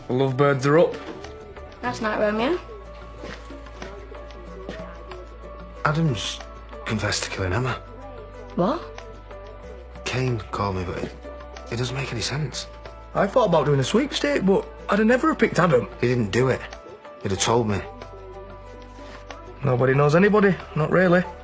Lovebirds are up. Last night, Romeo. Adam's confessed to killing Emma. What? Kane called me, but it doesn't make any sense. I thought about doing a sweepstake, but I'd have never have picked Adam. He didn't do it. He'd have told me. Nobody knows anybody, not really.